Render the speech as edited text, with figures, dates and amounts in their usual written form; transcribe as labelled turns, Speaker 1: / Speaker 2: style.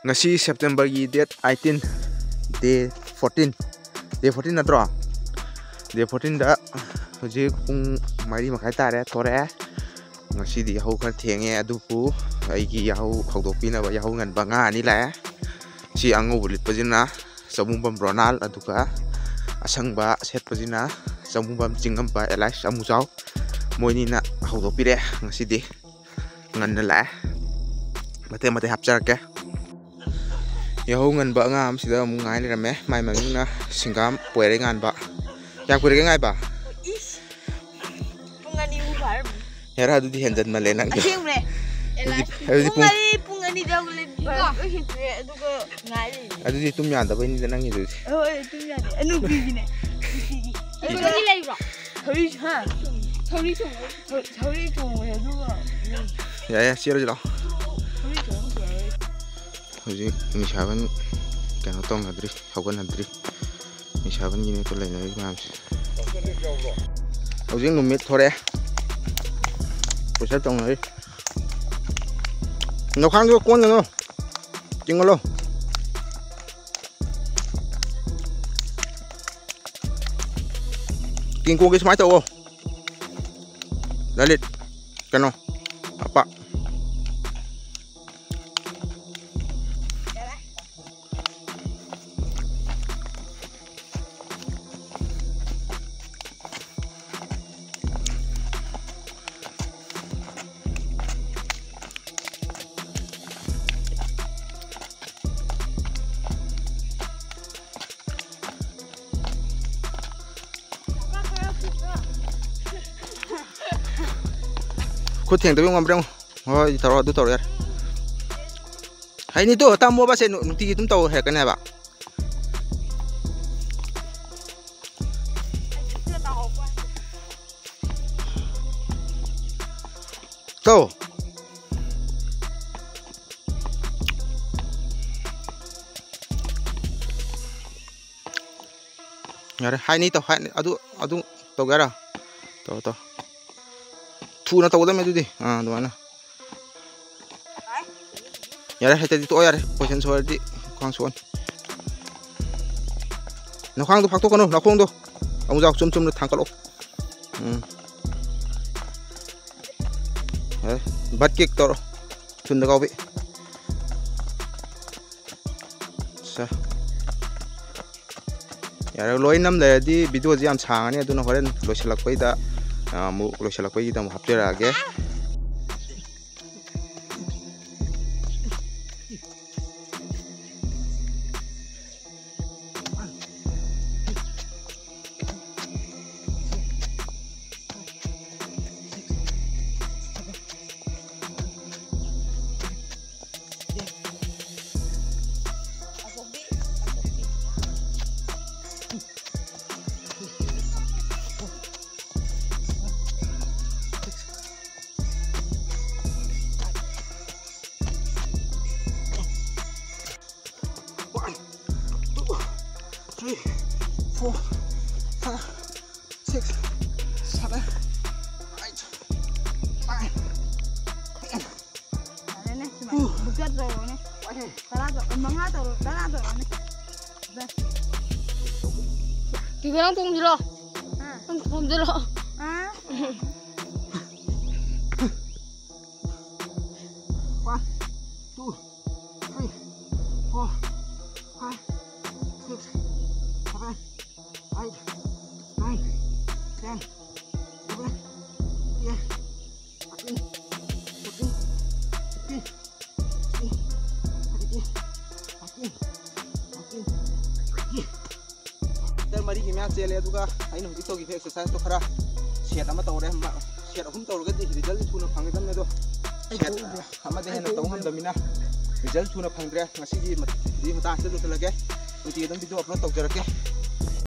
Speaker 1: ngasi September gi date 18 day 14 natro day 14 da hoji pung mari makai tare thore ngasi di hau khar thenge adupu aigi yahau khawdopina ba yahau ngan banga ni la si ango bulit pajina samumbam ronald aduka asangba set pajina samumbam chingam ba elias amujau moini na khawdopire ngasi di ngan la mate mate hapchar ke yahau ngan ba ngam sida mu ngai le rame mai maming na singam poire ngan ba yang poire ngai ba
Speaker 2: pungani u bar
Speaker 1: yara du di hendan male nang
Speaker 2: asing re pungani da ule ba aduga ngai
Speaker 1: adu di tum yanda ba ni da nang idu
Speaker 2: oi tum yanda anu bigine anu lei ba thori ha thori chung aduga
Speaker 1: ya sira jalo hoji misaban kano tong hadri hawan hadri misaban gini to lain lagi ngam hoji numit thore pusat tong lagi no khang jo kon no tingolo king ko ke smai to lalit kano apa khut thieng tabi ngam breng hoi tharo du tor yar hai ni to ta mo ba se nuti tum to he kan ba to yar hai ni to hai adu to gara to thu na tawda me du di do mana yare heta di to yare position so di khang son no khang do phakto kono na khong do amu jaw chum na thangkalo bat kik tor thun da gawi sa yare loi nam le di video ji am chang ani aduna horen loisalak pai da mu loisalak pai da mu haptera age four, 5, 6, 7, 8, 9, 10.
Speaker 2: Ini cuma bukan roh ni. Salah tu, mangga tu, salah tu ni. Tiga orang tunggu dulu. Tunggu dulu.
Speaker 1: One, two, three, 4, 5, 6, 7, 8, 9, 10, 11, 12, 13, 14, 15, 16, 17, 18, 19. Dar mari ki match chele aduga ainu hujik to gi exercise to khara set ama tawre set ahum tawrga di result thuna phangdam ne do set ama de hena tawham damina result thuna phangdre ngasi di mata se do lage uti dam video upload tawjarake